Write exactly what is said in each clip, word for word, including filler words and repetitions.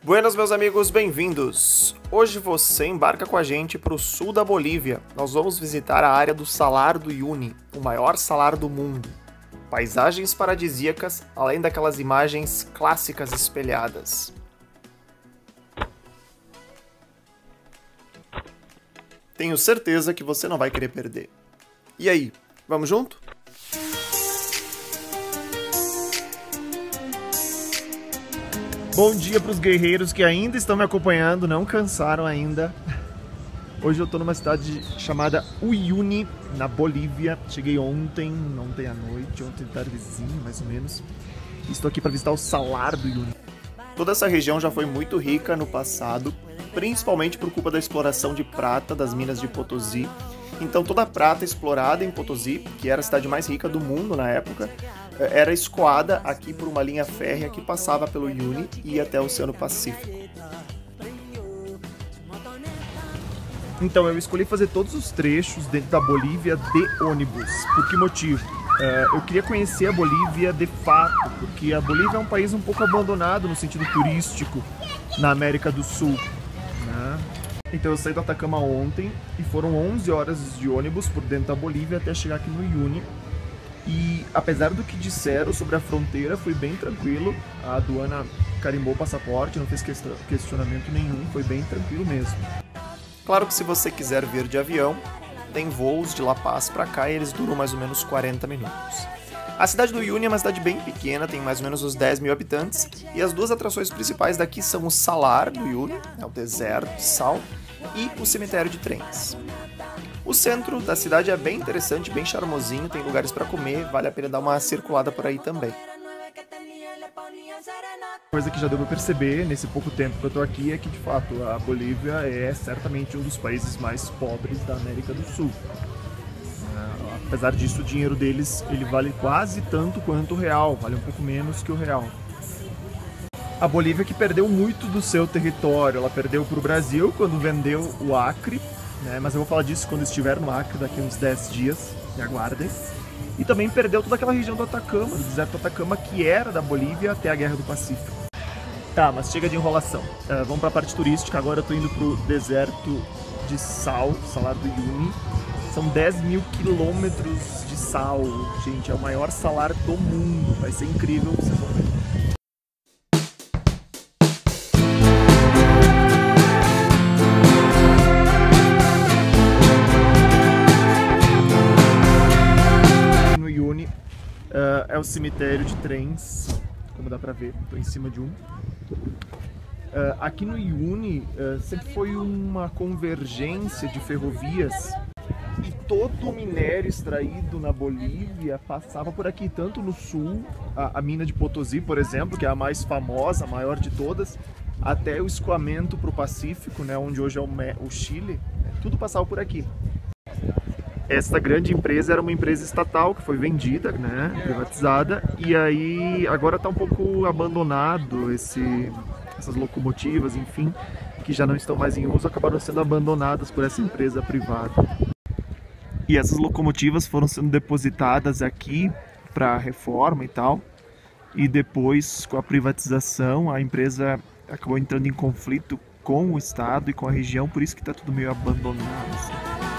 Buenas, meus amigos, bem-vindos! Hoje você embarca com a gente para o sul da Bolívia. Nós vamos visitar a área do Salar do Uyuni, o maior salar do mundo. Paisagens paradisíacas, além daquelas imagens clássicas espelhadas. Tenho certeza que você não vai querer perder. E aí, vamos junto? Bom dia para os guerreiros que ainda estão me acompanhando, não cansaram ainda. Hoje eu estou numa cidade chamada Uyuni, na Bolívia. Cheguei ontem, ontem à noite, ontem tardezinho mais ou menos. Estou aqui para visitar o Salar do Uyuni. Toda essa região já foi muito rica no passado, principalmente por culpa da exploração de prata das minas de Potosí. Então toda a prata explorada em Potosí, que era a cidade mais rica do mundo na época, era escoada aqui por uma linha férrea que passava pelo Uyuni e ia até o Oceano Pacífico. Então eu escolhi fazer todos os trechos dentro da Bolívia de ônibus. Por que motivo? Uh, eu queria conhecer a Bolívia de fato, porque a Bolívia é um país um pouco abandonado no sentido turístico na América do Sul, né? Então eu saí do Atacama ontem e foram onze horas de ônibus por dentro da Bolívia até chegar aqui no Uyuni. E apesar do que disseram sobre a fronteira, foi bem tranquilo. A aduana carimbou o passaporte, não fez questionamento nenhum, foi bem tranquilo mesmo. Claro que se você quiser vir de avião, tem voos de La Paz para cá e eles duram mais ou menos quarenta minutos. A cidade do Uyuni é uma cidade bem pequena, tem mais ou menos uns dez mil habitantes, e as duas atrações principais daqui são o Salar do Uyuni, é o deserto de sal, e o cemitério de trens. O centro da cidade é bem interessante, bem charmosinho, tem lugares para comer, vale a pena dar uma circulada por aí também. Coisa que já deu para perceber nesse pouco tempo que eu tô aqui é que, de fato, a Bolívia é certamente um dos países mais pobres da América do Sul. Apesar disso, o dinheiro deles ele vale quase tanto quanto o real, vale um pouco menos que o real. A Bolívia que perdeu muito do seu território, ela perdeu para o Brasil quando vendeu o Acre, né? Mas eu vou falar disso quando estiver no Acre daqui a uns dez dias, me aguardem. E também perdeu toda aquela região do Atacama, do deserto do Atacama, que era da Bolívia até a Guerra do Pacífico. Tá, mas chega de enrolação. Uh, vamos para a parte turística, agora eu estou indo para o deserto de sal, Salar do Uyuni. São dez mil quilômetros de sal, gente, é o maior salar do mundo, vai ser incrível, vocês vão ver. No Uyuni uh, é o cemitério de trens, como dá pra ver, estou em cima de um. Uh, aqui no Uyuni uh, sempre foi uma convergência de ferrovias. E todo o minério extraído na Bolívia passava por aqui, tanto no sul, a, a mina de Potosí, por exemplo, que é a mais famosa, a maior de todas, até o escoamento para o Pacífico, né, onde hoje é o, o Chile, né, tudo passava por aqui. Esta grande empresa era uma empresa estatal que foi vendida, né, privatizada, e aí agora está um pouco abandonado esse, essas locomotivas, enfim, que já não estão mais em uso, acabaram sendo abandonadas por essa empresa privada. E essas locomotivas foram sendo depositadas aqui para reforma e tal. E depois, com a privatização, a empresa acabou entrando em conflito com o estado e com a região, por isso que está tudo meio abandonado, assim.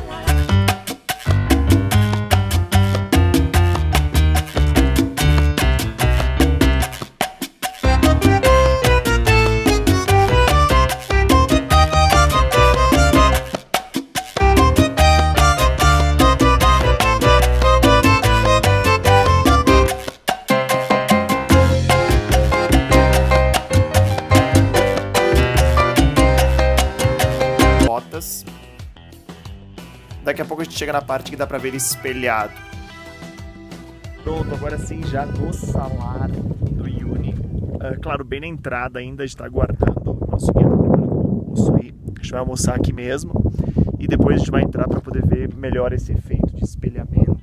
Daqui a pouco a gente chega na parte que dá pra ver ele espelhado. Pronto, agora sim, já no Salar do Uyuni. Uh, claro, bem na entrada ainda, a gente tá aguardando o nosso guia, tá preparando o almoço aí. A gente vai almoçar aqui mesmo. E depois a gente vai entrar pra poder ver melhor esse efeito de espelhamento.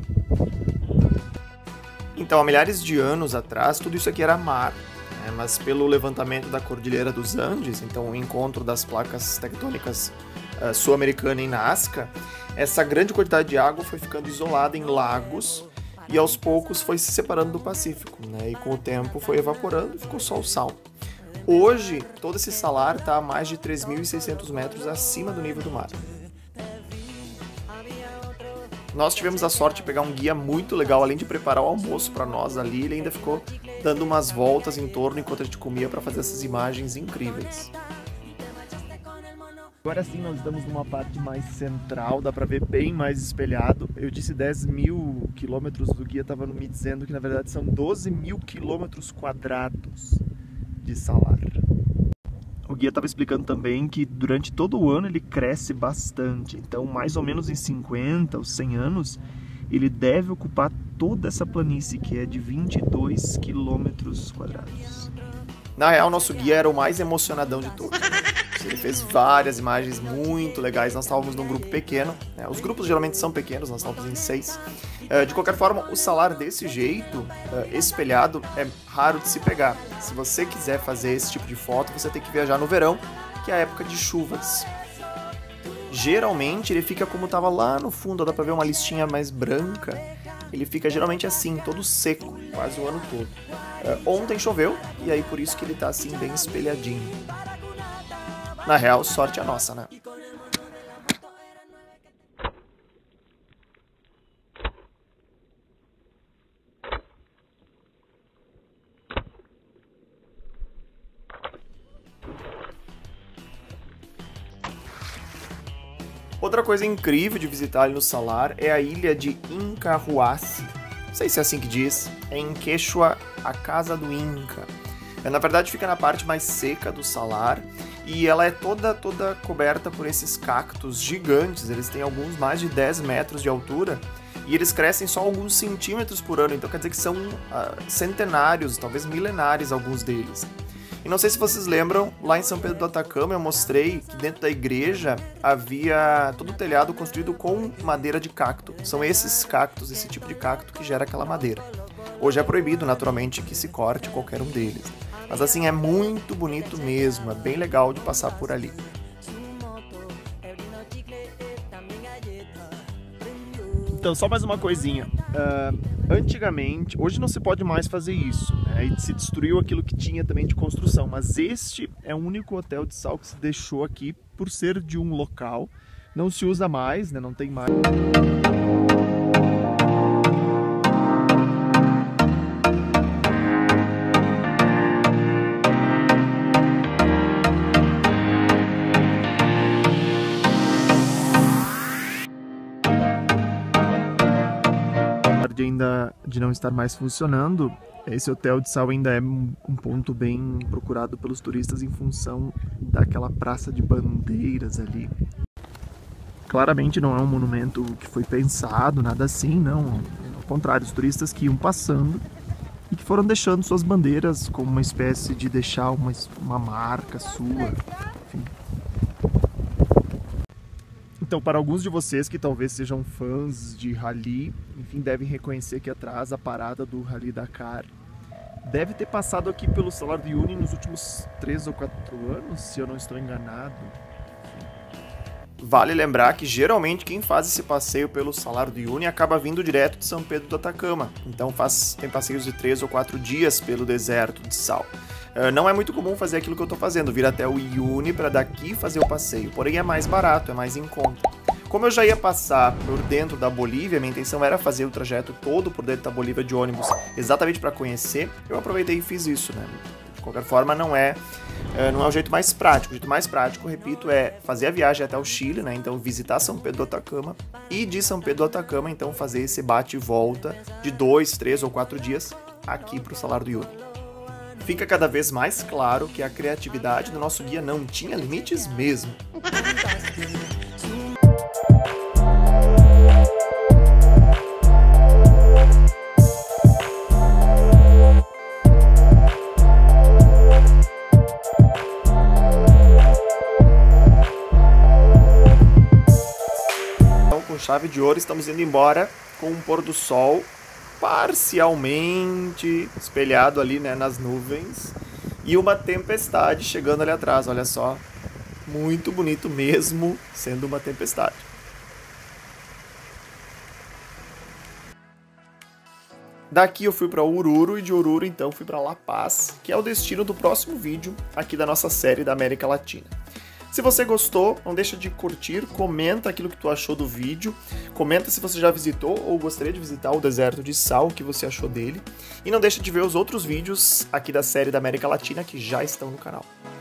Então, há milhares de anos atrás, tudo isso aqui era mar. Né? Mas pelo levantamento da Cordilheira dos Andes, então o encontro das placas tectônicas uh, sul-americana e Nazca, essa grande quantidade de água foi ficando isolada em lagos e aos poucos foi se separando do Pacífico, né? E com o tempo foi evaporando e ficou só o sal. Hoje, todo esse salar está a mais de três mil e seiscentos metros acima do nível do mar. Nós tivemos a sorte de pegar um guia muito legal, além de preparar o almoço para nós ali, ele ainda ficou dando umas voltas em torno enquanto a gente comia para fazer essas imagens incríveis. Agora sim, nós estamos numa parte mais central, dá para ver bem mais espelhado. Eu disse dez mil quilômetros, o guia estava me dizendo que na verdade são doze mil quilômetros quadrados de salar. O guia estava explicando também que durante todo o ano ele cresce bastante, então mais ou menos em cinquenta ou cem anos ele deve ocupar toda essa planície que é de vinte e dois quilômetros quadrados. Na real, nosso guia era o mais emocionadão de todos. Ele fez várias imagens muito legais, nós estávamos num grupo pequeno, né? Os grupos geralmente são pequenos, nós estávamos em seis. De qualquer forma, o salar desse jeito, espelhado, é raro de se pegar. Se você quiser fazer esse tipo de foto, você tem que viajar no verão, que é a época de chuvas. Geralmente ele fica como estava lá no fundo, dá pra ver uma listinha mais branca. Ele fica geralmente assim, todo seco, quase o ano todo. Ontem choveu, e aí por isso que ele tá assim, bem espelhadinho. Na real, sorte é nossa, né? Outra coisa incrível de visitar ali no salar é a ilha de Inca Huasi. Não sei se é assim que diz, é em Quechua, a casa do Inca. Na verdade fica na parte mais seca do salar e ela é toda, toda coberta por esses cactos gigantes. Eles têm alguns mais de dez metros de altura e eles crescem só alguns centímetros por ano, então quer dizer que são uh, centenários, talvez milenares alguns deles. E não sei se vocês lembram, lá em São Pedro do Atacama eu mostrei que dentro da igreja havia todo o telhado construído com madeira de cacto. São esses cactos, esse tipo de cacto que gera aquela madeira. Hoje é proibido, naturalmente, que se corte qualquer um deles. Mas assim, é muito bonito mesmo, é bem legal de passar por ali. Então, só mais uma coisinha. Uh, antigamente, hoje não se pode mais fazer isso, né? E se destruiu aquilo que tinha também de construção. Mas este é o único hotel de sal que se deixou aqui por ser de um local. Não se usa mais, né? Não tem mais. Ainda de não estar mais funcionando, esse hotel de sal ainda é um ponto bem procurado pelos turistas em função daquela praça de bandeiras ali. Claramente não é um monumento que foi pensado, nada assim, não. Ao contrário, os turistas que iam passando e que foram deixando suas bandeiras como uma espécie de deixar uma, uma marca sua, enfim. Então, para alguns de vocês que talvez sejam fãs de rally, enfim, devem reconhecer aqui atrás a parada do Rally Dakar. Deve ter passado aqui pelo Salar de Uyuni nos últimos três ou quatro anos, se eu não estou enganado. Vale lembrar que geralmente quem faz esse passeio pelo Salar de Uyuni acaba vindo direto de São Pedro do Atacama. Então faz, tem passeios de três ou quatro dias pelo deserto de sal. Uh, não é muito comum fazer aquilo que eu estou fazendo, vir até o Uyuni para daqui fazer o passeio, porém é mais barato, é mais em conta. Como eu já ia passar por dentro da Bolívia, minha intenção era fazer o trajeto todo por dentro da Bolívia de ônibus, exatamente para conhecer, eu aproveitei e fiz isso, né? De qualquer forma, não é, uh, não é o jeito mais prático. O jeito mais prático, repito, é fazer a viagem até o Chile, né? Então visitar São Pedro do Atacama e de São Pedro do Atacama, então fazer esse bate e volta de dois, três ou quatro dias aqui para o Salar do Uyuni. Fica cada vez mais claro que a criatividade do nosso guia não tinha limites mesmo. Então, com chave de ouro, estamos indo embora com um pôr do sol parcialmente espelhado ali, né, nas nuvens e uma tempestade chegando ali atrás, olha só, muito bonito mesmo sendo uma tempestade. Daqui eu fui para Oruro e de Oruro então fui para La Paz, que é o destino do próximo vídeo aqui da nossa série da América Latina. Se você gostou, não deixa de curtir, comenta aquilo que tu achou do vídeo, comenta se você já visitou ou gostaria de visitar o deserto de sal, o que você achou dele, e não deixa de ver os outros vídeos aqui da série da América Latina que já estão no canal.